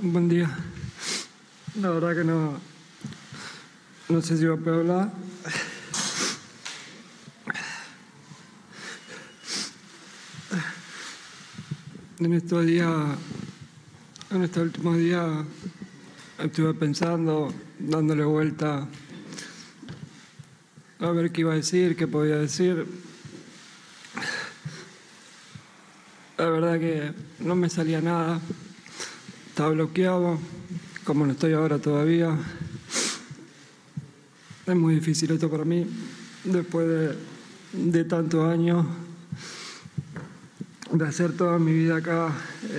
Buen día. La verdad que no sé si voy a poder hablar. En estos días, en estos últimos días, estuve pensando, dándole vuelta a ver qué iba a decir, qué podía decir. La verdad que no me salía nada. Estaba bloqueado, como no estoy ahora todavía. Es muy difícil esto para mí, después de tantos años, de hacer toda mi vida acá.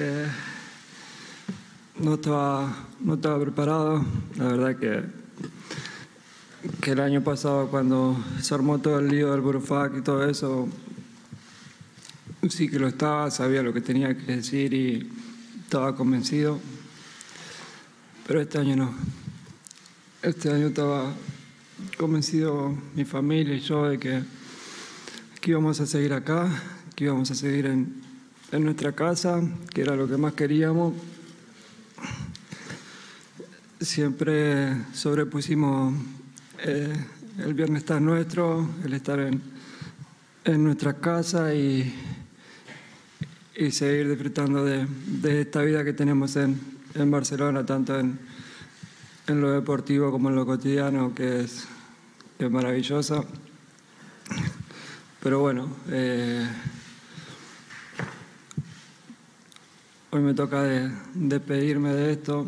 No estaba preparado. La verdad que el año pasado, cuando se armó todo el lío del Burofax y todo eso, sí que lo estaba, sabía lo que tenía que decir y estaba convencido. Pero este año no. Este año estaba convencido mi familia y yo de que íbamos a seguir acá, que íbamos a seguir en nuestra casa, que era lo que más queríamos. Siempre sobrepusimos el bienestar nuestro, el estar en nuestra casa y seguir disfrutando de esta vida que tenemos en Barcelona, tanto en lo deportivo como en lo cotidiano, que es maravillosa. Pero bueno, hoy me toca despedirme de esto.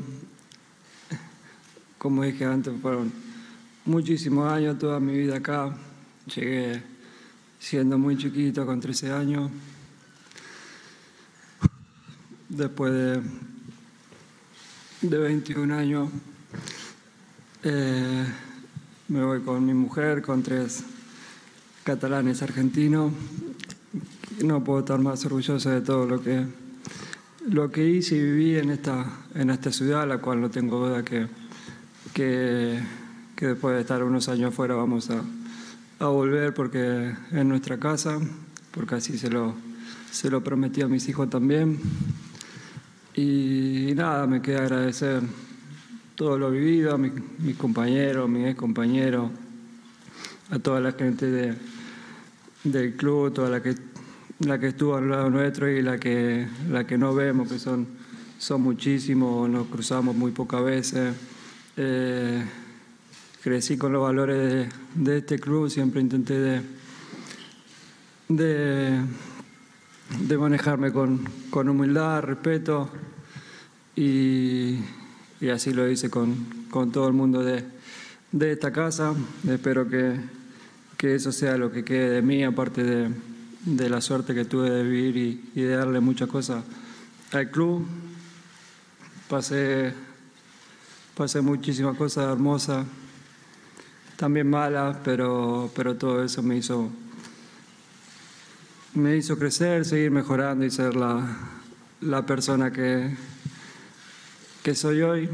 Como dije antes, fueron muchísimos años, toda mi vida acá. Llegué siendo muy chiquito, con 13 años. Después de 21 años, me voy con mi mujer, con 3 catalanes argentinos. No puedo estar más orgulloso de todo lo que hice y viví en esta ciudad, la cual no tengo duda que después de estar unos años afuera vamos a volver, porque es nuestra casa, porque así se lo prometí a mis hijos también. Y nada, me queda agradecer todo lo vivido, a mis compañeros, mis ex compañeros, a toda la gente del club, toda la que estuvo al lado nuestro y la que no vemos, que son muchísimos, nos cruzamos muy pocas veces. Crecí con los valores de este club, siempre intenté de manejarme con humildad, respeto, y así lo hice con todo el mundo de esta casa. Espero que eso sea lo que quede de mí, aparte de la suerte que tuve de vivir y de darle muchas cosas al club. Pasé muchísimas cosas hermosas, también malas, pero todo eso me hizo crecer, seguir mejorando y ser la persona que soy hoy.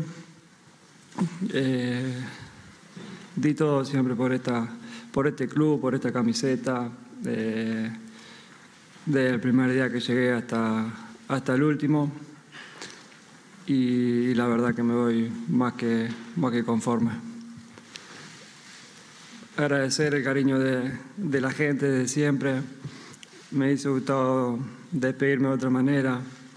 Di todo siempre por este club, por esta camiseta, desde el primer día que llegué hasta el último. Y la verdad que me voy más que conforme. Agradecer el cariño de la gente de siempre. Me hizo gustado despedirme de otra manera.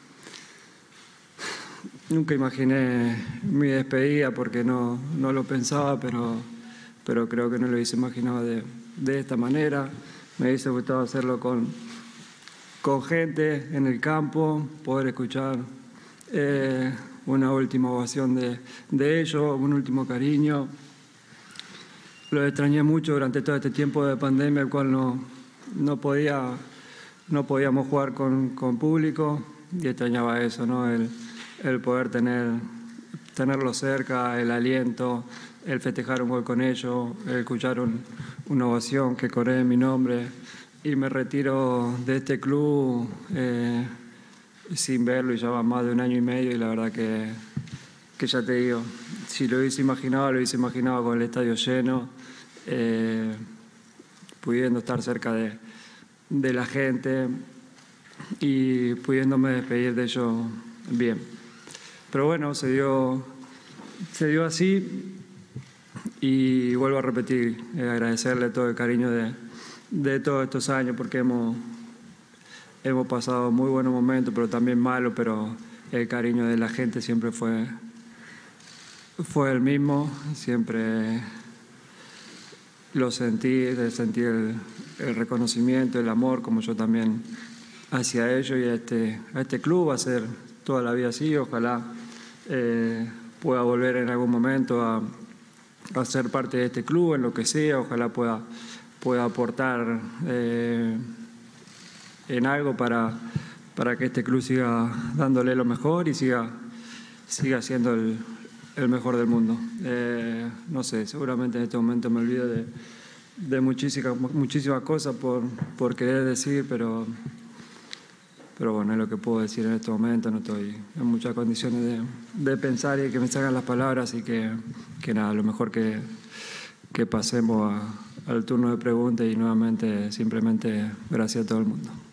Nunca imaginé mi despedida porque no lo pensaba, pero creo que no lo hubiese imaginado de esta manera. Me hubiese gustado hacerlo con gente en el campo, poder escuchar una última ovación de ellos, un último cariño. Lo extrañé mucho durante todo este tiempo de pandemia, el cual no podíamos jugar con público, y extrañaba eso, ¿no? El poder tenerlo cerca, el aliento, el festejar un gol con ellos, el escuchar una ovación que corre en mi nombre. Y me retiro de este club sin verlo, y ya va más de 1 año y medio, y la verdad que ya te digo, si lo hubiese imaginado con el estadio lleno, pudiendo estar cerca de la gente y pudiéndome despedir de ellos bien. bueno, se dio así. Y vuelvo a repetir, agradecerle todo el cariño de todos estos años, porque hemos pasado muy buenos momentos, pero también malos, pero el cariño de la gente siempre fue el mismo, siempre lo sentí el reconocimiento, el amor, como yo también hacia ellos y a este club. Va a ser toda la vida así. Ojalá pueda volver en algún momento a ser parte de este club, en lo que sea. Ojalá pueda aportar en algo para que este club siga dándole lo mejor y siga siendo el mejor del mundo. No sé, seguramente en este momento me olvido de muchísimas cosas por querer decir, pero bueno, es lo que puedo decir en este momento. No estoy en muchas condiciones de pensar y que me salgan las palabras, y que nada, lo mejor que pasemos al turno de preguntas, y nuevamente simplemente gracias a todo el mundo.